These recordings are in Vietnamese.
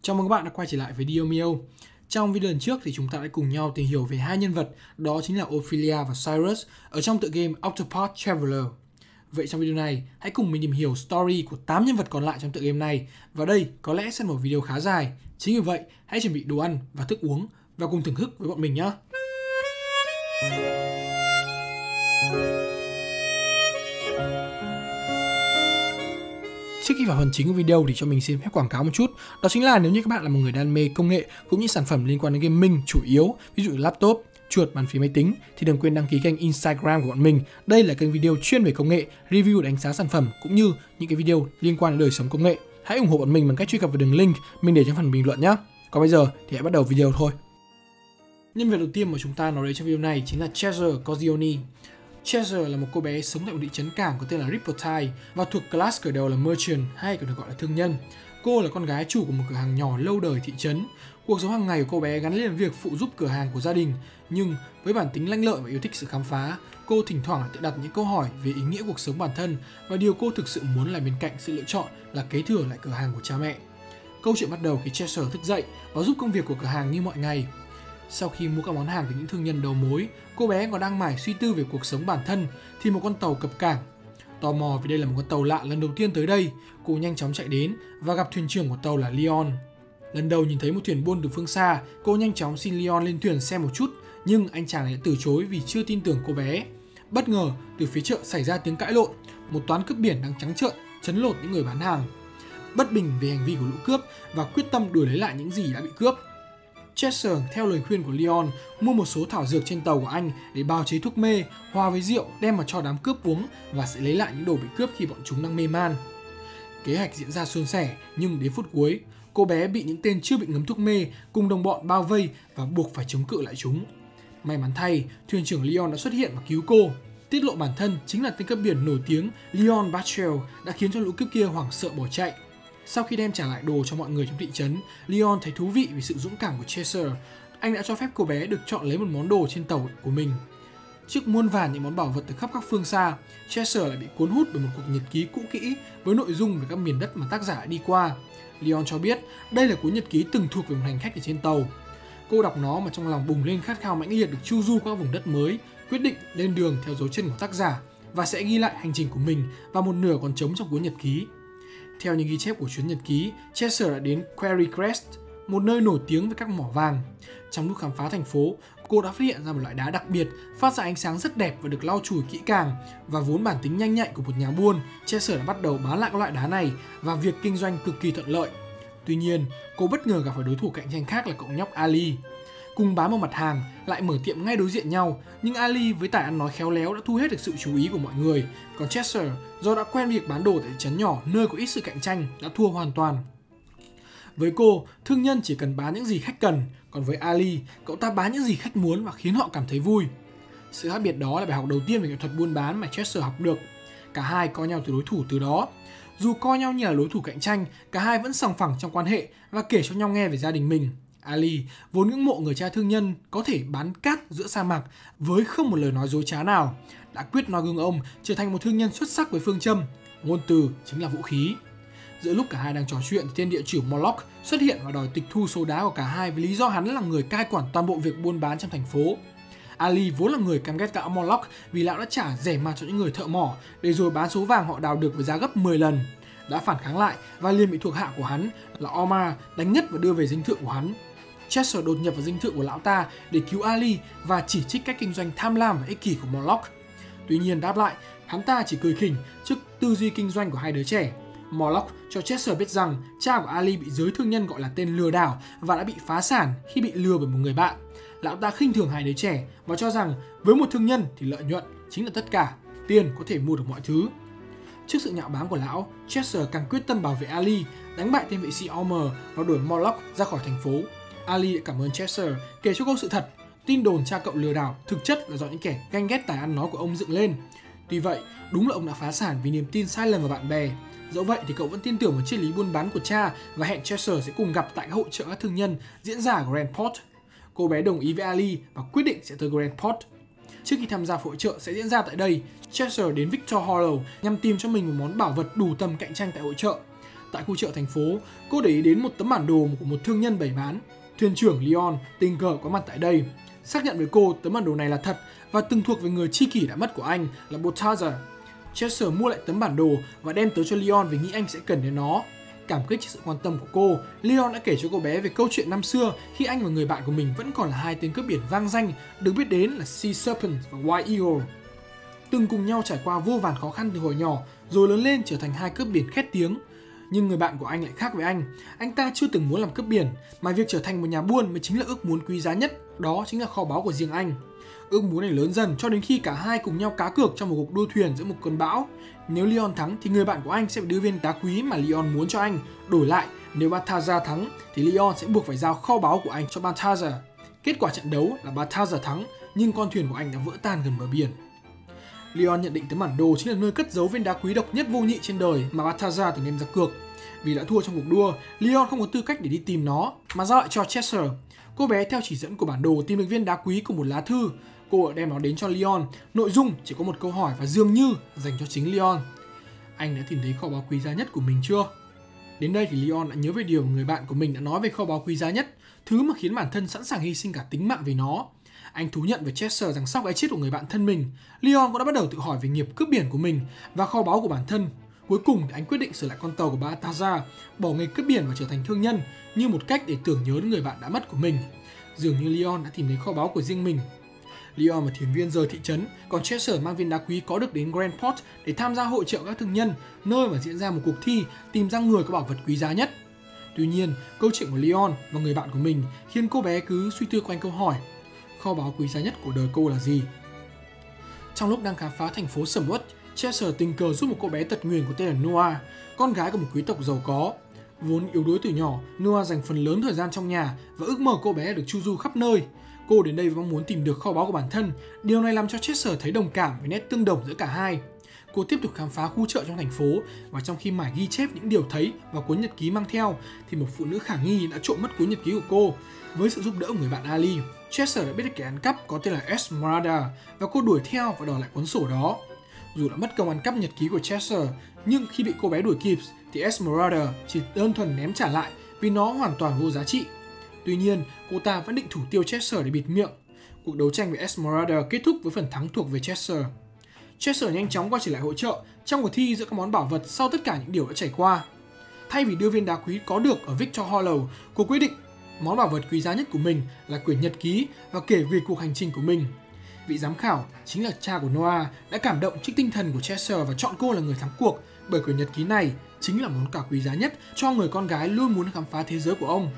Chào mừng các bạn đã quay trở lại với Diomio. Trong video lần trước thì chúng ta đã cùng nhau tìm hiểu về hai nhân vật, đó chính là Ophelia và Cyrus ở trong tựa game Octopath Traveler. Vậy trong video này, hãy cùng mình tìm hiểu story của 8 nhân vật còn lại trong tựa game này. Và đây có lẽ sẽ là một video khá dài. Chính vì vậy, hãy chuẩn bị đồ ăn và thức uống và cùng thưởng thức với bọn mình nhé. Trước khi vào phần chính của video thì cho mình xin phép quảng cáo một chút. Đó chính là nếu như các bạn là một người đam mê công nghệ cũng như sản phẩm liên quan đến gaming chủ yếu, ví dụ laptop, chuột, bàn phím máy tính, thì đừng quên đăng ký kênh Instagram của bọn mình. Đây là kênh video chuyên về công nghệ, review đánh giá sản phẩm cũng như những cái video liên quan đến đời sống công nghệ. Hãy ủng hộ bọn mình bằng cách truy cập vào đường link mình để trong phần bình luận nhé. Còn bây giờ thì hãy bắt đầu video thôi. Nhân vật đầu tiên mà chúng ta nói đến trong video này chính là Chester Corleone. Chester là một cô bé sống tại một thị trấn cảng có tên là Rippletide và thuộc class khởi đầu là Merchant hay còn được gọi là thương nhân. Cô là con gái chủ của một cửa hàng nhỏ lâu đời thị trấn. Cuộc sống hàng ngày của cô bé gắn liền với việc phụ giúp cửa hàng của gia đình, nhưng với bản tính lanh lợi và yêu thích sự khám phá, cô thỉnh thoảng tự đặt những câu hỏi về ý nghĩa cuộc sống bản thân và điều cô thực sự muốn là bên cạnh sự lựa chọn là kế thừa lại cửa hàng của cha mẹ. Câu chuyện bắt đầu khi Chester thức dậy và giúp công việc của cửa hàng như mọi ngày. Sau khi mua các món hàng từ những thương nhân đầu mối, cô bé còn đang mải suy tư về cuộc sống bản thân thì một con tàu cập cảng. Tò mò vì đây là một con tàu lạ lần đầu tiên tới đây, cô nhanh chóng chạy đến và gặp thuyền trưởng của tàu là Leon. Lần đầu nhìn thấy một thuyền buôn từ phương xa, cô nhanh chóng xin Leon lên thuyền xem một chút, nhưng anh chàng lại từ chối vì chưa tin tưởng cô bé. Bất ngờ, từ phía chợ xảy ra tiếng cãi lộn, một toán cướp biển đang trắng trợn trấn lột những người bán hàng. Bất bình về hành vi của lũ cướp và quyết tâm đuổi lấy lại những gì đã bị cướp, Chester theo lời khuyên của Leon mua một số thảo dược trên tàu của anh để bào chế thuốc mê, hòa với rượu đem vào cho đám cướp uống và sẽ lấy lại những đồ bị cướp khi bọn chúng đang mê man. Kế hoạch diễn ra suôn sẻ, nhưng đến phút cuối, cô bé bị những tên chưa bị ngấm thuốc mê cùng đồng bọn bao vây và buộc phải chống cự lại chúng. May mắn thay, thuyền trưởng Leon đã xuất hiện và cứu cô. Tiết lộ bản thân chính là tên cướp biển nổi tiếng Leon Bartrell đã khiến cho lũ cướp kia hoảng sợ bỏ chạy. Sau khi đem trả lại đồ cho mọi người trong thị trấn, Leon thấy thú vị vì sự dũng cảm của Chester. Anh đã cho phép cô bé được chọn lấy một món đồ trên tàu của mình. Trước muôn vàn những món bảo vật từ khắp các phương xa, Chester lại bị cuốn hút bởi một cuộc nhật ký cũ kỹ với nội dung về các miền đất mà tác giả đã đi qua. Leon cho biết đây là cuốn nhật ký từng thuộc về một hành khách ở trên tàu. Cô đọc nó mà trong lòng bùng lên khát khao mãnh liệt được chu du qua các vùng đất mới, quyết định lên đường theo dấu chân của tác giả và sẽ ghi lại hành trình của mình và một nửa còn trống trong cuốn nhật ký. Theo những ghi chép của chuyến nhật ký, Chester đã đến Quarry Crest, một nơi nổi tiếng với các mỏ vàng. Trong lúc khám phá thành phố, cô đã phát hiện ra một loại đá đặc biệt, phát ra ánh sáng rất đẹp và được lau chùi kỹ càng. Và vốn bản tính nhanh nhạy của một nhà buôn, Chester đã bắt đầu bán lại các loại đá này và việc kinh doanh cực kỳ thuận lợi. Tuy nhiên, cô bất ngờ gặp phải đối thủ cạnh tranh khác là cậu nhóc Ali. Cùng bán một mặt hàng, lại mở tiệm ngay đối diện nhau, nhưng Ali với tài ăn nói khéo léo đã thu hết được sự chú ý của mọi người. Còn Chester, do đã quen việc bán đồ tại thị trấn nhỏ nơi có ít sự cạnh tranh, đã thua hoàn toàn. Với cô, thương nhân chỉ cần bán những gì khách cần, còn với Ali, cậu ta bán những gì khách muốn và khiến họ cảm thấy vui. Sự khác biệt đó là bài học đầu tiên về nghệ thuật buôn bán mà Chester học được. Cả hai coi nhau từ đối thủ từ đó. Dù coi nhau như là đối thủ cạnh tranh, cả hai vẫn sòng phẳng trong quan hệ và kể cho nhau nghe về gia đình mình. Ali, vốn ngưỡng mộ người cha thương nhân có thể bán cát giữa sa mạc với không một lời nói dối trá nào, đã quyết noi gương ông trở thành một thương nhân xuất sắc với phương châm ngôn từ chính là vũ khí. Giữa lúc cả hai đang trò chuyện thì tên địa chủ Moloch xuất hiện và đòi tịch thu số đá của cả hai với lý do hắn là người cai quản toàn bộ việc buôn bán trong thành phố. Ali vốn là người căm ghét gã Moloch vì lão đã trả rẻ mạt cho những người thợ mỏ để rồi bán số vàng họ đào được với giá gấp 10 lần. Đã phản kháng lại và liền bị thuộc hạ của hắn là Omar đánh ngất và đưa về dinh thự của hắn. Chester đột nhập vào dinh thự của lão ta để cứu Ali và chỉ trích cách kinh doanh tham lam và ích kỷ của Moloch. Tuy nhiên đáp lại, hắn ta chỉ cười khỉnh trước tư duy kinh doanh của hai đứa trẻ. Moloch cho Chester biết rằng cha của Ali bị giới thương nhân gọi là tên lừa đảo và đã bị phá sản khi bị lừa bởi một người bạn. Lão ta khinh thường hai đứa trẻ và cho rằng với một thương nhân thì lợi nhuận chính là tất cả, tiền có thể mua được mọi thứ. Trước sự nhạo báng của lão, Chester càng quyết tâm bảo vệ Ali, đánh bại tên vệ sĩ Omer và đuổi Moloch ra khỏi thành phố. Ali đã cảm ơn Chester, kể cho câu sự thật. Tin đồn cha cậu lừa đảo thực chất là do những kẻ ganh ghét tài ăn nói của ông dựng lên. Tuy vậy, đúng là ông đã phá sản vì niềm tin sai lầm vào bạn bè. Dẫu vậy thì cậu vẫn tin tưởng vào triết lý buôn bán của cha và hẹn Chester sẽ cùng gặp tại các hội chợ các thương nhân diễn ra ở Grandport. Cô bé đồng ý với Ali và quyết định sẽ tới Grandport. Trước khi tham gia hội chợ sẽ diễn ra tại đây, Chester đến Victor Hollow nhằm tìm cho mình một món bảo vật đủ tầm cạnh tranh tại hội chợ. Tại khu chợ thành phố, cô để ý đến một tấm bản đồ của một thương nhân bày bán. Thuyền trưởng Leon tình cờ có mặt tại đây, xác nhận với cô tấm bản đồ này là thật và từng thuộc về người tri kỷ đã mất của anh là Balthazar. Chester mua lại tấm bản đồ và đem tới cho Leon vì nghĩ anh sẽ cần đến nó. Cảm kích trước sự quan tâm của cô, Leon đã kể cho cô bé về câu chuyện năm xưa khi anh và người bạn của mình vẫn còn là hai tên cướp biển vang danh được biết đến là Sea Serpent và White Eagle. Từng cùng nhau trải qua vô vàn khó khăn từ hồi nhỏ rồi lớn lên trở thành hai cướp biển khét tiếng. Nhưng người bạn của anh lại khác với anh ta chưa từng muốn làm cướp biển, mà việc trở thành một nhà buôn mới chính là ước muốn quý giá nhất, đó chính là kho báu của riêng anh. Ước muốn này lớn dần cho đến khi cả hai cùng nhau cá cược trong một cuộc đua thuyền giữa một cơn bão. Nếu Leon thắng thì người bạn của anh sẽ phải đưa viên đá quý mà Leon muốn cho anh. Đổi lại, nếu Balthazar thắng thì Leon sẽ buộc phải giao kho báu của anh cho Balthazar. Kết quả trận đấu là Balthazar thắng, nhưng con thuyền của anh đã vỡ tan gần bờ biển. Leon nhận định tấm bản đồ chính là nơi cất giấu viên đá quý độc nhất vô nhị trên đời mà Balthazar từng đem ra cược. Vì đã thua trong cuộc đua, Leon không có tư cách để đi tìm nó, mà giao lại cho Chester. Cô bé theo chỉ dẫn của bản đồ tìm được viên đá quý cùng một lá thư. Cô đem nó đến cho Leon. Nội dung chỉ có một câu hỏi và dường như dành cho chính Leon. Anh đã tìm thấy kho báu quý giá nhất của mình chưa? Đến đây thì Leon đã nhớ về điều mà người bạn của mình đã nói về kho báu quý giá nhất, thứ mà khiến bản thân sẵn sàng hy sinh cả tính mạng vì nó. Anh thú nhận với Chester rằng sau cái chết của người bạn thân mình, Leon cũng đã bắt đầu tự hỏi về nghiệp cướp biển của mình và kho báu của bản thân. Cuối cùng thì anh quyết định sửa lại con tàu của Balthazar, bỏ nghề cướp biển và trở thành thương nhân như một cách để tưởng nhớ đến người bạn đã mất của mình. Dường như Leon đã tìm thấy kho báu của riêng mình. Leon và thuyền viên rời thị trấn, còn Chester mang viên đá quý có được đến Grandport để tham gia hội chợ các thương nhân, nơi mà diễn ra một cuộc thi tìm ra người có bảo vật quý giá nhất. Tuy nhiên, câu chuyện của Leon và người bạn của mình khiến cô bé cứ suy tư quanh câu hỏi: kho báu quý giá nhất của đời cô là gì? Trong lúc đang khám phá thành phố Sầm Uất, Chester tình cờ giúp một cô bé tật nguyền có tên là Noah, con gái của một quý tộc giàu có. Vốn yếu đuối từ nhỏ, Noah dành phần lớn thời gian trong nhà và ước mơ cô bé được chu du khắp nơi. Cô đến đây với mong muốn tìm được kho báu của bản thân. Điều này làm cho Chester thấy đồng cảm với nét tương đồng giữa cả hai. Cô tiếp tục khám phá khu chợ trong thành phố và trong khi mải ghi chép những điều thấy vào cuốn nhật ký mang theo thì một phụ nữ khả nghi đã trộm mất cuốn nhật ký của cô. Với sự giúp đỡ của người bạn Ali, Chester đã biết được kẻ ăn cắp có tên là Esmeralda và cô đuổi theo và đòi lại cuốn sổ đó. Dù đã mất công ăn cắp nhật ký của Chester, nhưng khi bị cô bé đuổi kịp thì Esmeralda chỉ đơn thuần ném trả lại vì nó hoàn toàn vô giá trị. Tuy nhiên, cô ta vẫn định thủ tiêu Chester để bịt miệng. Cuộc đấu tranh với Esmeralda kết thúc với phần thắng thuộc về Chester. Chester nhanh chóng quay trở lại hội chợ trong cuộc thi giữa các món bảo vật sau tất cả những điều đã trải qua. Thay vì đưa viên đá quý có được ở Victor Hollow, cô quyết định món bảo vật quý giá nhất của mình là quyển nhật ký và kể về cuộc hành trình của mình. Vị giám khảo, chính là cha của Noah, đã cảm động trước tinh thần của Chester và chọn cô là người thắng cuộc, bởi quyển nhật ký này chính là món quà quý giá nhất cho người con gái luôn muốn khám phá thế giới của ông.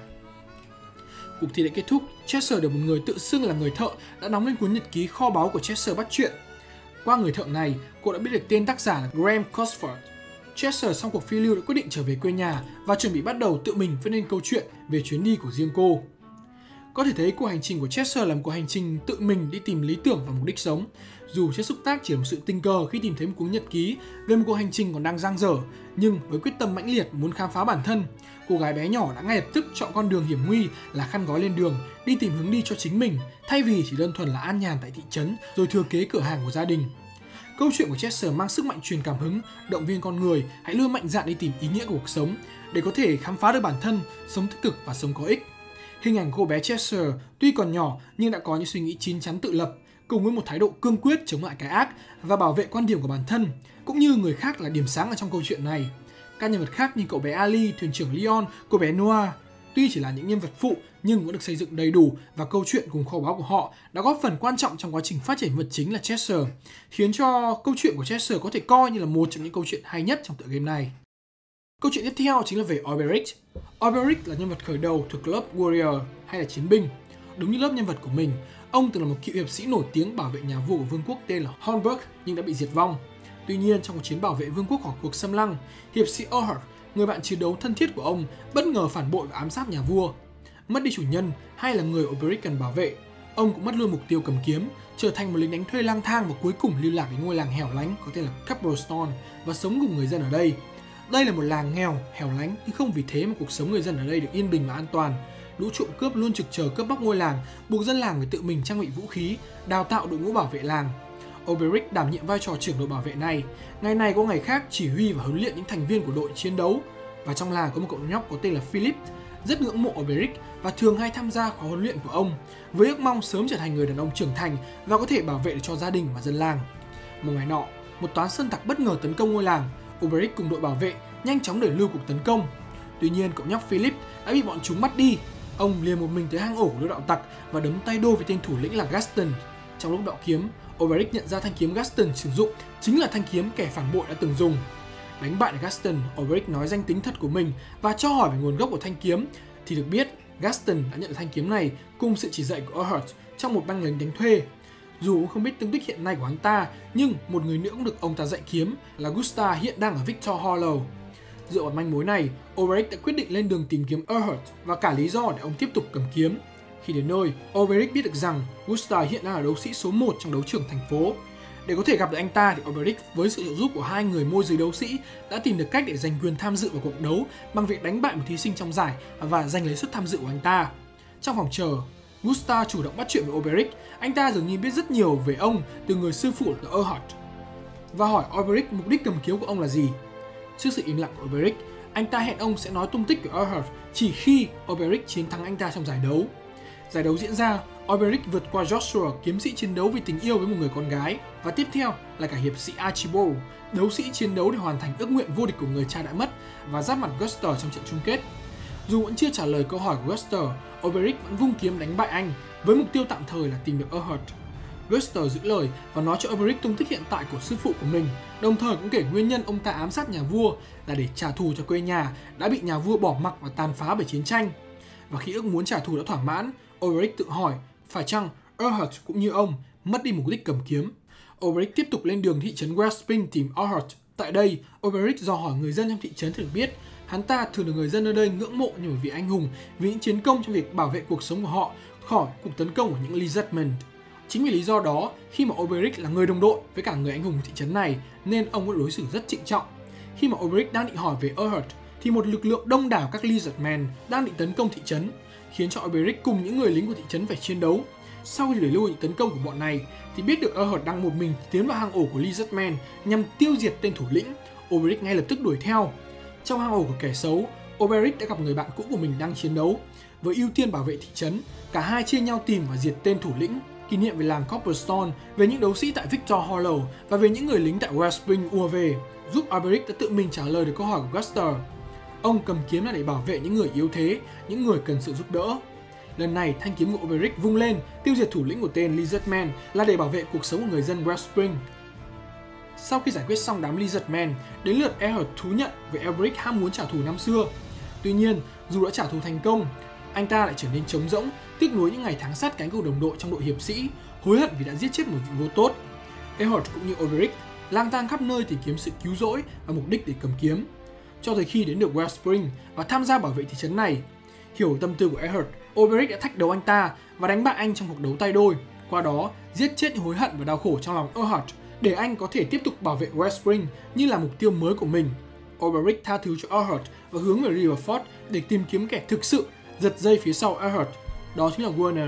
Cuộc thi đã kết thúc, Chester được một người tự xưng là người thợ đã đóng lên cuốn nhật ký kho báu của Chester bắt chuyện. Qua người thợ này, cô đã biết được tên tác giả là Graham Cosford. Chester sau cuộc phiêu lưu đã quyết định trở về quê nhà và chuẩn bị bắt đầu tự mình viết nên câu chuyện về chuyến đi của riêng cô. Có thể thấy cuộc hành trình của Chester là một cuộc hành trình tự mình đi tìm lý tưởng và mục đích sống. Dù chất xúc tác chỉ là một sự tình cờ khi tìm thấy một cuốn nhật ký về một cuộc hành trình còn đang dang dở, nhưng với quyết tâm mãnh liệt muốn khám phá bản thân, cô gái bé nhỏ đã ngay lập tức chọn con đường hiểm nguy là khăn gói lên đường, đi tìm hướng đi cho chính mình, thay vì chỉ đơn thuần là an nhàn tại thị trấn rồi thừa kế cửa hàng của gia đình. Câu chuyện của Chester mang sức mạnh truyền cảm hứng, động viên con người hãy luôn mạnh dạn đi tìm ý nghĩa của cuộc sống để có thể khám phá được bản thân, sống tích cực và sống có ích. Hình ảnh cô bé Chester tuy còn nhỏ nhưng đã có những suy nghĩ chín chắn tự lập, cùng với một thái độ cương quyết chống lại cái ác và bảo vệ quan điểm của bản thân, cũng như người khác là điểm sáng ở trong câu chuyện này. Các nhân vật khác như cậu bé Ali, thuyền trưởng Leon, cô bé Noah, tuy chỉ là những nhân vật phụ nhưng vẫn được xây dựng đầy đủ và câu chuyện cùng kho báu của họ đã góp phần quan trọng trong quá trình phát triển vật chính là Chester, khiến cho câu chuyện của Chester có thể coi như là một trong những câu chuyện hay nhất trong tựa game này. Câu chuyện tiếp theo chính là về Oberic. Oberic là nhân vật khởi đầu thuộc lớp Warrior hay là chiến binh. Đúng như lớp nhân vật của mình, ông từng là một cựu hiệp sĩ nổi tiếng bảo vệ nhà vua của vương quốc tên là Hornburg nhưng đã bị diệt vong. Tuy nhiên, trong cuộc chiến bảo vệ vương quốc khỏi cuộc xâm lăng, hiệp sĩ Ohar, người bạn chiến đấu thân thiết của ông, bất ngờ phản bội và ám sát nhà vua. Mất đi chủ nhân hay là người Oberic cần bảo vệ, ông cũng mất luôn mục tiêu cầm kiếm, trở thành một lính đánh thuê lang thang và cuối cùng lưu lạc đến ngôi làng hẻo lánh có tên là Copperstone và sống cùng người dân ở đây. Đây là một làng nghèo, hẻo lánh nhưng không vì thế mà cuộc sống người dân ở đây được yên bình và an toàn. Lũ trộm cướp luôn trực chờ cướp bóc ngôi làng, buộc dân làng phải tự mình trang bị vũ khí, đào tạo đội ngũ bảo vệ làng. Oberic đảm nhiệm vai trò trưởng đội bảo vệ này, ngày này có ngày khác chỉ huy và huấn luyện những thành viên của đội chiến đấu. Và trong làng có một cậu nhóc có tên là Philip, rất ngưỡng mộ Oberic và thường hay tham gia khóa huấn luyện của ông, với ước mong sớm trở thành người đàn ông trưởng thành và có thể bảo vệ được cho gia đình và dân làng. Một ngày nọ, một toán sơn tặc bất ngờ tấn công ngôi làng. Oberic cùng đội bảo vệ nhanh chóng đẩy lui cuộc tấn công. Tuy nhiên, cậu nhóc Philip đã bị bọn chúng bắt đi. Ông liền một mình tới hang ổ của lũ đạo tặc và đấm tay đôi với tên thủ lĩnh là Gaston. Trong lúc đọ kiếm, Oberic nhận ra thanh kiếm Gaston sử dụng chính là thanh kiếm kẻ phản bội đã từng dùng. Đánh bại được Gaston, Oberic nói danh tính thật của mình và cho hỏi về nguồn gốc của thanh kiếm. Thì được biết, Gaston đã nhận được thanh kiếm này cùng sự chỉ dạy của Urhart trong một băng lính đánh thuê. Dù không biết tung tích hiện nay của hắn ta, nhưng một người nữa cũng được ông ta dạy kiếm là Gusta hiện đang ở Victor Hollow. Dựa vào manh mối này, Oberic đã quyết định lên đường tìm kiếm Urhart và cả lý do để ông tiếp tục cầm kiếm. Khi đến nơi, Oberic biết được rằng Gusta hiện đang là đấu sĩ số 1 trong đấu trường thành phố. Để có thể gặp được anh ta thì Oberic với sự trợ giúp của hai người môi giới đấu sĩ đã tìm được cách để giành quyền tham dự vào cuộc đấu bằng việc đánh bại một thí sinh trong giải và giành lấy suất tham dự của anh ta. Trong phòng chờ, Gusta chủ động bắt chuyện với Oberic. Anh ta dường như biết rất nhiều về ông từ người sư phụ là Urhart và hỏi Oberic mục đích cầm kiếm của ông là gì. Trước sự im lặng của Oberic, anh ta hẹn ông sẽ nói tung tích của Urhart chỉ khi Oberic chiến thắng anh ta trong giải đấu. Giải đấu diễn ra, Oberic vượt qua Joshua, kiếm sĩ chiến đấu vì tình yêu với một người con gái, và tiếp theo là cả hiệp sĩ Archibald, đấu sĩ chiến đấu để hoàn thành ước nguyện vô địch của người cha đã mất và giáp mặt Guster trong trận chung kết. Dù vẫn chưa trả lời câu hỏi của Guster, Oberic vẫn vung kiếm đánh bại anh với mục tiêu tạm thời là tìm được Urhart. Guster giữ lời và nói cho Oberic tung tích hiện tại của sư phụ của mình, đồng thời cũng kể nguyên nhân ông ta ám sát nhà vua là để trả thù cho quê nhà đã bị nhà vua bỏ mặc và tàn phá bởi chiến tranh. Và khi ước muốn trả thù đã thỏa mãn, Oberic tự hỏi phải chăng Urhart cũng như ông mất đi mục đích cầm kiếm. Oberic tiếp tục lên đường thị trấn Wellspring tìm Urhart. Tại đây, Oberic dò hỏi người dân trong thị trấn thì được biết hắn ta thường được người dân ở đây ngưỡng mộ như một vị anh hùng vì những chiến công trong việc bảo vệ cuộc sống của họ khỏi cuộc tấn công của những Lizardmen. Chính vì lý do đó, khi mà Oberic là người đồng đội với cả người anh hùng thị trấn này nên ông đã đối xử rất trịnh trọng. Khi mà Oberic đang định hỏi về Urhart thì một lực lượng đông đảo các Lizardmen đang định tấn công thị trấn, khiến cho Oberic cùng những người lính của thị trấn phải chiến đấu. Sau khi đẩy lui những tấn công của bọn này thì biết được Urhart đang một mình tiến vào hang ổ của Lizardmen nhằm tiêu diệt tên thủ lĩnh. Oberic ngay lập tức đuổi theo. Trong hang ổ của kẻ xấu, Oberic đã gặp người bạn cũ của mình đang chiến đấu. Với ưu tiên bảo vệ thị trấn, cả hai chia nhau tìm và diệt tên thủ lĩnh. Kỷ niệm về làng Copperstone, về những đấu sĩ tại Victor Hollow và về những người lính tại Wellspring ùa về, giúp Oberic đã tự mình trả lời được câu hỏi của Guster. Ông cầm kiếm là để bảo vệ những người yếu thế, những người cần sự giúp đỡ. Lần này, thanh kiếm của Oberic vung lên, tiêu diệt thủ lĩnh của tên Lizardman là để bảo vệ cuộc sống của người dân Wellspring. Sau khi giải quyết xong đám Lizardmen, đến lượt Urhart thú nhận về Oberic ham muốn trả thù năm xưa. Tuy nhiên, dù đã trả thù thành công, anh ta lại trở nên trống rỗng, tiếc nuối những ngày tháng sát cánh của đồng đội trong đội hiệp sĩ, hối hận vì đã giết chết một vị vua tốt. Urhart cũng như Oberic lang thang khắp nơi tìm kiếm sự cứu rỗi và mục đích để cầm kiếm. Cho tới khi đến được Wellspring và tham gia bảo vệ thị trấn này, hiểu tâm tư của Urhart, Oberic đã thách đấu anh ta và đánh bại anh trong cuộc đấu tay đôi. Qua đó, giết chết những hối hận và đau khổ trong lòng Urhart để anh có thể tiếp tục bảo vệ Wellspring như là mục tiêu mới của mình. Oberic tha thứ cho Urhart và hướng về Riverford để tìm kiếm kẻ thực sự giật dây phía sau Urhart, đó chính là Werner.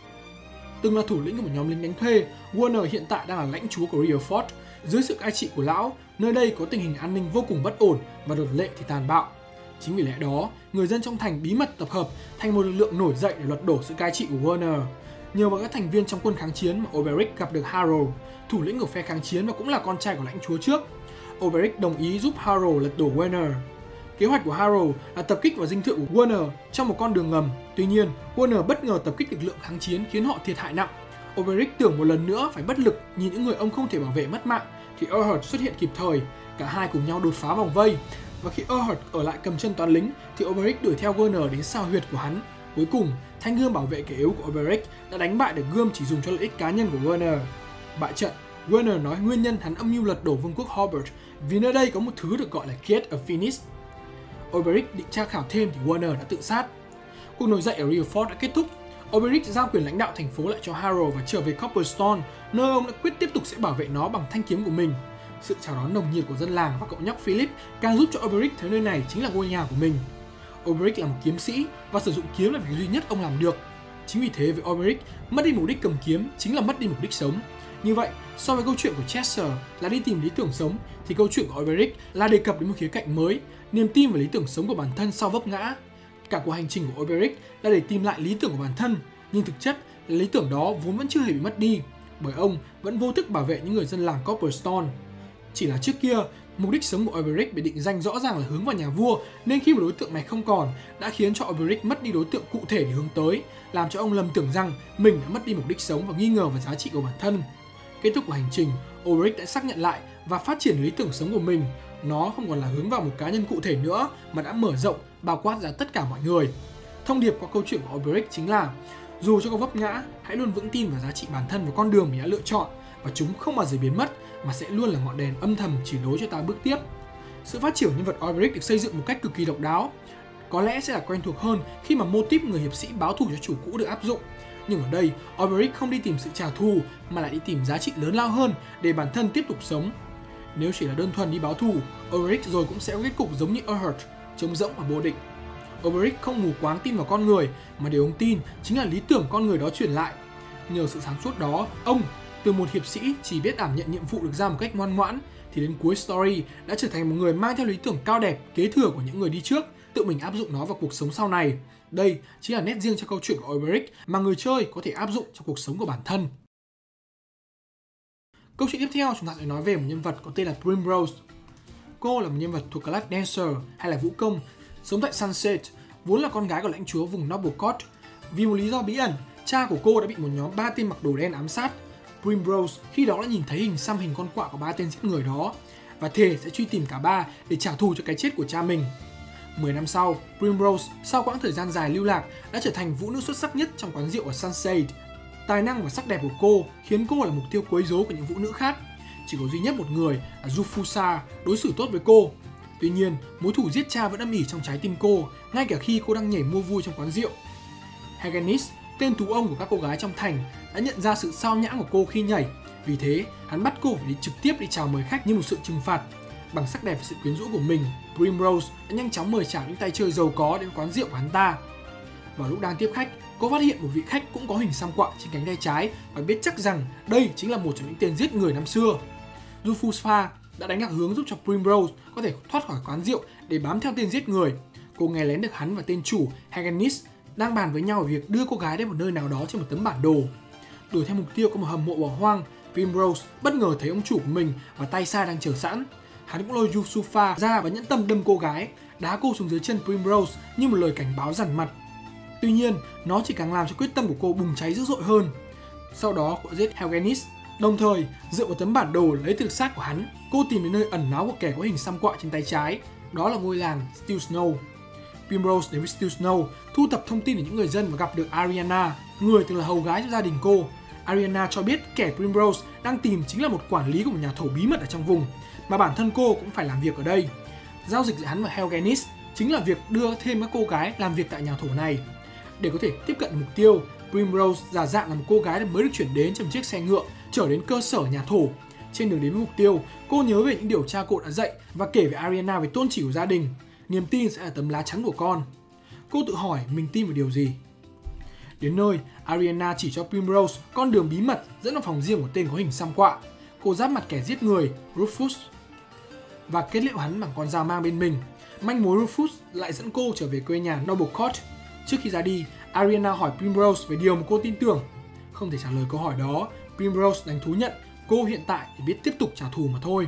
Từng là thủ lĩnh của một nhóm lính đánh thuê, Werner hiện tại đang là lãnh chúa của Riverford. Dưới sự cai trị của lão, nơi đây có tình hình an ninh vô cùng bất ổn và luật lệ thì tàn bạo. Chính vì lẽ đó, người dân trong thành bí mật tập hợp thành một lực lượng nổi dậy để lật đổ sự cai trị của Werner. Nhờ vào các thành viên trong quân kháng chiến mà Oberic gặp được Harold, thủ lĩnh của phe kháng chiến và cũng là con trai của lãnh chúa trước. Oberic đồng ý giúp Harold lật đổ Werner. Kế hoạch của Harold là tập kích vào dinh thự của Werner trong một con đường ngầm. Tuy nhiên, Werner bất ngờ tập kích lực lượng kháng chiến khiến họ thiệt hại nặng. Oberic tưởng một lần nữa phải bất lực nhìn những người ông không thể bảo vệ mất mạng, thì Urhart xuất hiện kịp thời. Cả hai cùng nhau đột phá vòng vây. Và khi Urhart ở lại cầm chân toán lính, thì Oberic đuổi theo Werner đến sao huyệt của hắn. Cuối cùng, thanh gươm bảo vệ kẻ yếu của Oberic đã đánh bại được gươm chỉ dùng cho lợi ích cá nhân của Werner. Bại trận, Werner nói nguyên nhân hắn âm mưu lật đổ vương quốc Hobart vì nơi đây có một thứ được gọi là Gate of Phoenix. Oberic định tra khảo thêm thì Werner đã tự sát. Cuộc nổi dậy ở Riverford đã kết thúc. Oberic giao quyền lãnh đạo thành phố lại cho Harold và trở về Copperstone, nơi ông đã quyết tiếp tục sẽ bảo vệ nó bằng thanh kiếm của mình. Sự chào đón nồng nhiệt của dân làng và cậu nhóc Philip càng giúp cho Oberic thấy nơi này chính là ngôi nhà của mình. Oberic là một kiếm sĩ và sử dụng kiếm là việc duy nhất ông làm được. Chính vì thế với Oberic, mất đi mục đích cầm kiếm chính là mất đi mục đích sống. Như vậy, so với câu chuyện của Chester là đi tìm lý tưởng sống, thì câu chuyện của Alberic là đề cập đến một khía cạnh mới, niềm tin và lý tưởng sống của bản thân sau vấp ngã. Cả cuộc hành trình của Alberic là để tìm lại lý tưởng của bản thân, nhưng thực chất là lý tưởng đó vốn vẫn chưa hề bị mất đi, bởi ông vẫn vô thức bảo vệ những người dân làng Copperstone. Chỉ là trước kia, mục đích sống của Alberic bị định danh rõ ràng là hướng vào nhà vua, nên khi mà đối tượng này không còn, đã khiến cho Alberic mất đi đối tượng cụ thể để hướng tới, làm cho ông lầm tưởng rằng mình đã mất đi mục đích sống và nghi ngờ vào giá trị của bản thân. Kết thúc của hành trình, Alberic đã xác nhận lại và phát triển lý tưởng sống của mình. Nó không còn là hướng vào một cá nhân cụ thể nữa, mà đã mở rộng, bao quát ra tất cả mọi người. Thông điệp qua câu chuyện của Alberic chính là dù cho có vấp ngã, hãy luôn vững tin vào giá trị bản thân và con đường mình đã lựa chọn, và chúng không bao giờ biến mất mà sẽ luôn là ngọn đèn âm thầm chỉ lối cho ta bước tiếp. Sự phát triển nhân vật Alberic được xây dựng một cách cực kỳ độc đáo. Có lẽ sẽ là quen thuộc hơn khi mà mô típ người hiệp sĩ báo thù cho chủ cũ được áp dụng. Nhưng ở đây, Alberic không đi tìm sự trả thù mà lại đi tìm giá trị lớn lao hơn để bản thân tiếp tục sống. Nếu chỉ là đơn thuần đi báo thù, Alberic rồi cũng sẽ có kết cục giống như Erhard, trống rỗng và vô định. Alberic không mù quáng tin vào con người, mà điều ông tin chính là lý tưởng con người đó truyền lại. Nhờ sự sáng suốt đó, ông từ một hiệp sĩ chỉ biết đảm nhận nhiệm vụ được giao một cách ngoan ngoãn, thì đến cuối story đã trở thành một người mang theo lý tưởng cao đẹp, kế thừa của những người đi trước, tự mình áp dụng nó vào cuộc sống sau này. Đây chính là nét riêng cho câu chuyện của Alberic mà người chơi có thể áp dụng cho cuộc sống của bản thân. Câu chuyện tiếp theo chúng ta sẽ nói về một nhân vật có tên là Primrose. Cô là một nhân vật thuộc class Dancer hay là vũ công, sống tại Sunset, vốn là con gái của lãnh chúa vùng Noblecourt. Vì một lý do bí ẩn, cha của cô đã bị một nhóm 3 tên mặc đồ đen ám sát. Primrose khi đó đã nhìn thấy hình xăm hình con quạ của 3 tên giết người đó và thề sẽ truy tìm cả ba để trả thù cho cái chết của cha mình. 10 năm sau, Primrose sau quãng thời gian dài lưu lạc đã trở thành vũ nữ xuất sắc nhất trong quán rượu ở Sunset. Tài năng và sắc đẹp của cô khiến cô là mục tiêu quấy rối của những vũ nữ khác. Chỉ có duy nhất một người là Jufusa đối xử tốt với cô. Tuy nhiên, mối thù giết cha vẫn âm ỉ trong trái tim cô, ngay cả khi cô đang nhảy mua vui trong quán rượu. Hagenis, tên tú ông của các cô gái trong thành, đã nhận ra sự sao nhãng của cô khi nhảy. Vì thế, hắn bắt cô phải đi trực tiếp đi chào mời khách như một sự trừng phạt. Bằng sắc đẹp và sự quyến rũ của mình, Primrose đã nhanh chóng mời chào những tay chơi giàu có đến quán rượu của hắn ta. Vào lúc đang tiếp khách, cô phát hiện một vị khách cũng có hình xăm quạ trên cánh tay trái và biết chắc rằng đây chính là một trong những tên giết người năm xưa. Jufusa đã đánh lạc hướng giúp cho Primrose có thể thoát khỏi quán rượu để bám theo tên giết người. Cô nghe lén được hắn và tên chủ Hagenis đang bàn với nhau về việc đưa cô gái đến một nơi nào đó trên một tấm bản đồ. Đuổi theo mục tiêu có một hầm mộ bỏ hoang, Primrose bất ngờ thấy ông chủ của mình và tay sai đang chờ sẵn. Hắn cũng lôi Jufusa ra và nhẫn tâm đâm cô gái, đá cô xuống dưới chân Primrose như một lời cảnh báo dằn mặt. Tuy nhiên, nó chỉ càng làm cho quyết tâm của cô bùng cháy dữ dội hơn. Sau đó, cô giết Hagenis. Đồng thời, dựa vào tấm bản đồ lấy từ xác của hắn, cô tìm đến nơi ẩn náu của kẻ có hình xăm quạ trên tay trái. Đó là ngôi làng Still Snow. Primrose đến với Still Snow, thu thập thông tin của những người dân và gặp được Ariana, người từng là hầu gái cho gia đình cô. Ariana cho biết kẻ Primrose đang tìm chính là một quản lý của một nhà thổ bí mật ở trong vùng, mà bản thân cô cũng phải làm việc ở đây. Giao dịch giữa hắn và Hagenis chính là việc đưa thêm các cô gái làm việc tại nhà thổ này. Để có thể tiếp cận mục tiêu, Primrose giả dạng là một cô gái mới được chuyển đến trong chiếc xe ngựa chở đến cơ sở nhà thổ. Trên đường đến với mục tiêu, cô nhớ về những điều cha cô đã dạy và kể về Ariana về tôn chỉ của gia đình. Niềm tin sẽ là tấm lá chắn của con. Cô tự hỏi mình tin vào điều gì. Đến nơi, Ariana chỉ cho Primrose con đường bí mật dẫn vào phòng riêng của tên có hình xăm quạ. Cô giáp mặt kẻ giết người, Rufus, và kết liễu hắn bằng con dao mang bên mình. Manh mối Rufus lại dẫn cô trở về quê nhà Noblecourt. Trước khi ra đi, Ariana hỏi Primrose về điều mà cô tin tưởng. Không thể trả lời câu hỏi đó, Primrose đành thú nhận cô hiện tại chỉ biết tiếp tục trả thù mà thôi.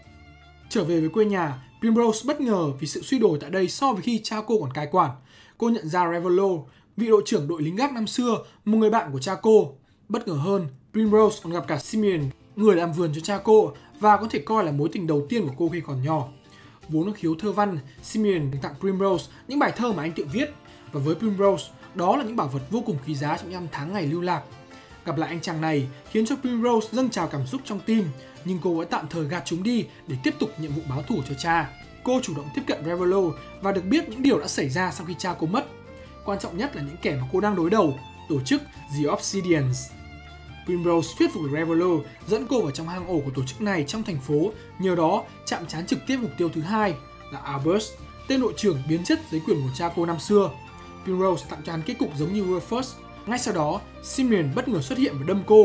Trở về với quê nhà, Primrose bất ngờ vì sự suy đổi tại đây so với khi cha cô còn cai quản. Cô nhận ra Revelo, vị đội trưởng đội lính gác năm xưa, một người bạn của cha cô. Bất ngờ hơn, Primrose còn gặp cả Simeon, người làm vườn cho cha cô và có thể coi là mối tình đầu tiên của cô khi còn nhỏ. Vốn có khiếu thơ văn, Simeon tặng Primrose những bài thơ mà anh tự viết. Và với Primrose, đó là những bảo vật vô cùng quý giá trong những năm tháng ngày lưu lạc. Gặp lại anh chàng này khiến cho Primrose dâng trào cảm xúc trong tim, nhưng cô vẫn tạm thời gạt chúng đi để tiếp tục nhiệm vụ báo thù cho cha. Cô chủ động tiếp cận Revelo và được biết những điều đã xảy ra sau khi cha cô mất. Quan trọng nhất là những kẻ mà cô đang đối đầu, tổ chức The Obsidians. Primrose thuyết phục Revelo dẫn cô vào trong hang ổ của tổ chức này trong thành phố, nhờ đó chạm trán trực tiếp mục tiêu thứ hai là Albus, tên đội trưởng biến chất dưới quyền của cha cô năm xưa. Primrose tặng cho hắn kết cục giống như Rufus. Ngay sau đó, Simeon bất ngờ xuất hiện và đâm cô.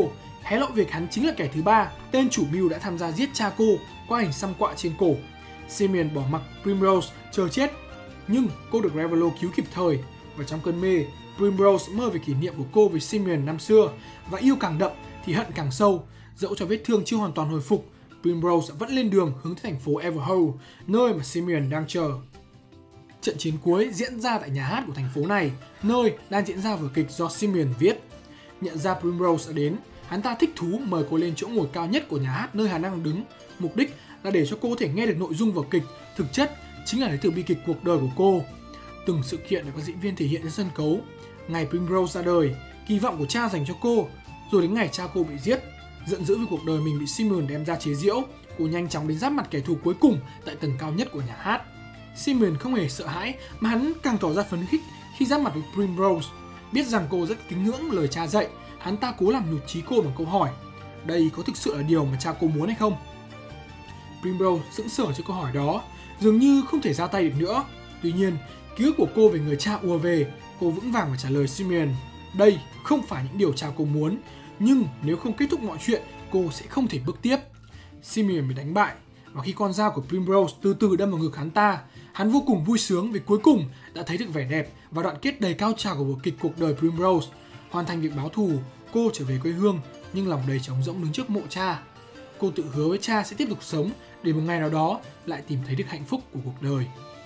hé lộ việc hắn chính là kẻ thứ ba, tên chủ mưu đã tham gia giết cha cô qua hình xăm quạ trên cổ. Simeon bỏ mặc Primrose chờ chết, nhưng cô được Ravello cứu kịp thời, và trong cơn mê, Primrose mơ về kỷ niệm của cô với Simeon năm xưa, và yêu càng đậm thì hận càng sâu. Dẫu cho vết thương chưa hoàn toàn hồi phục, Primrose vẫn lên đường hướng tới thành phố Everhoe, nơi mà Simeon đang chờ. Trận chiến cuối diễn ra tại nhà hát của thành phố này, nơi đang diễn ra vở kịch do Simeon viết. Nhận ra Primrose đã đến, hắn ta thích thú mời cô lên chỗ ngồi cao nhất của nhà hát nơi hắn đang đứng. Mục đích là để cho cô có thể nghe được nội dung vở kịch, thực chất chính là lấy từ bi kịch cuộc đời của cô. Từng sự kiện đã có diễn viên thể hiện trên sân khấu. Ngày Primrose ra đời, kỳ vọng của cha dành cho cô, rồi đến ngày cha cô bị giết. Giận dữ vì cuộc đời mình bị Simeon đem ra chế giễu, cô nhanh chóng đến giáp mặt kẻ thù cuối cùng tại tầng cao nhất của nhà hát. Simeon không hề sợ hãi, mà hắn càng tỏ ra phấn khích khi giáp mặt với Primrose. Biết rằng cô rất kính ngưỡng lời cha dạy, hắn ta cố làm nhụt chí cô bằng câu hỏi: đây có thực sự là điều mà cha cô muốn hay không? Primrose sững sờ trước câu hỏi đó, dường như không thể ra tay được nữa. Tuy nhiên, ký ức của cô về người cha ùa về, cô vững vàng và trả lời Simeon: đây không phải những điều cha cô muốn, nhưng nếu không kết thúc mọi chuyện, cô sẽ không thể bước tiếp. Simeon bị đánh bại, và khi con dao của Primrose từ từ đâm vào ngực hắn vô cùng vui sướng vì cuối cùng đã thấy được vẻ đẹp và đoạn kết đầy cao trào của vở kịch cuộc đời Primrose. Hoàn thành việc báo thù, cô trở về quê hương nhưng lòng đầy trống rỗng đứng trước mộ cha. Cô tự hứa với cha sẽ tiếp tục sống để một ngày nào đó lại tìm thấy được hạnh phúc của cuộc đời.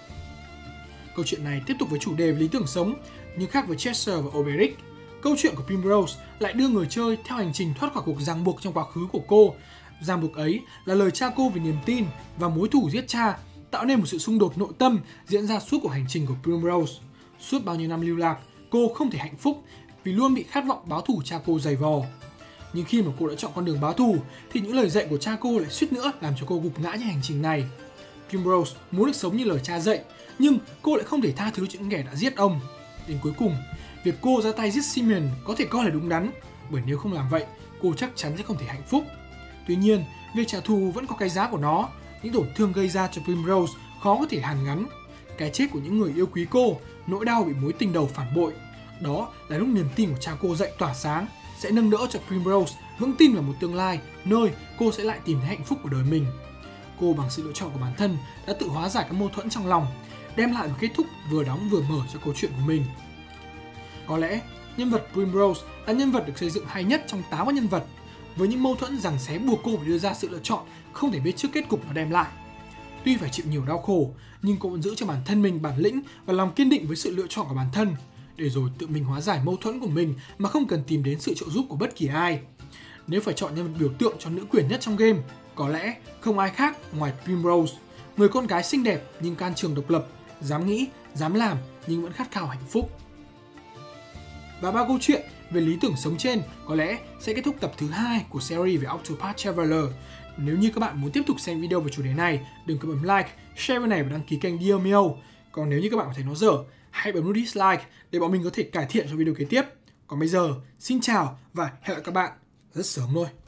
Câu chuyện này tiếp tục với chủ đề về lý tưởng sống, nhưng khác với Chester và Oberic. Câu chuyện của Primrose lại đưa người chơi theo hành trình thoát khỏi cuộc ràng buộc trong quá khứ của cô. Ràng buộc ấy là lời cha cô về niềm tin và mối thù giết cha, tạo nên một sự xung đột nội tâm diễn ra suốt cuộc hành trình của Primrose. Suốt bao nhiêu năm lưu lạc, cô không thể hạnh phúc vì luôn bị khát vọng báo thù cha cô giày vò. Nhưng khi mà cô đã chọn con đường báo thù thì những lời dạy của cha cô lại suýt nữa làm cho cô gục ngã trên hành trình này. Primrose muốn được sống như lời cha dạy, nhưng cô lại không thể tha thứ cho những kẻ đã giết ông. Đến cuối cùng, việc cô ra tay giết Simeon có thể coi là đúng đắn, bởi nếu không làm vậy, cô chắc chắn sẽ không thể hạnh phúc. Tuy nhiên, việc trả thù vẫn có cái giá của nó. Những tổn thương gây ra cho Primrose khó có thể hàn gắn. Cái chết của những người yêu quý cô, nỗi đau bị mối tình đầu phản bội. Đó là lúc niềm tin của cha cô dạy tỏa sáng, sẽ nâng đỡ cho Primrose vững tin vào một tương lai nơi cô sẽ lại tìm thấy hạnh phúc của đời mình. Cô bằng sự lựa chọn của bản thân đã tự hóa giải các mâu thuẫn trong lòng, đem lại một kết thúc vừa đóng vừa mở cho câu chuyện của mình. Có lẽ, nhân vật Primrose là nhân vật được xây dựng hay nhất trong 8 nhân vật, với những mâu thuẫn giằng xé buộc cô phải đưa ra sự lựa chọn không thể biết trước kết cục nó đem lại. Tuy phải chịu nhiều đau khổ, nhưng cô vẫn giữ cho bản thân mình bản lĩnh và lòng kiên định với sự lựa chọn của bản thân, để rồi tự mình hóa giải mâu thuẫn của mình mà không cần tìm đến sự trợ giúp của bất kỳ ai. Nếu phải chọn nhân vật biểu tượng cho nữ quyền nhất trong game, có lẽ không ai khác ngoài Primrose, người con gái xinh đẹp nhưng can trường độc lập, dám nghĩ, dám làm nhưng vẫn khát khao hạnh phúc. Và ba câu chuyện về lý tưởng sống trên có lẽ sẽ kết thúc tập thứ 2 của series về Octopath Traveler. Nếu như các bạn muốn tiếp tục xem video về chủ đề này, đừng quên bấm like, share video này và đăng ký kênh DMO. Còn nếu như các bạn thấy nó dở, hãy bấm nút dislike để bọn mình có thể cải thiện cho video kế tiếp. Còn bây giờ, xin chào và hẹn gặp lại các bạn rất sớm thôi.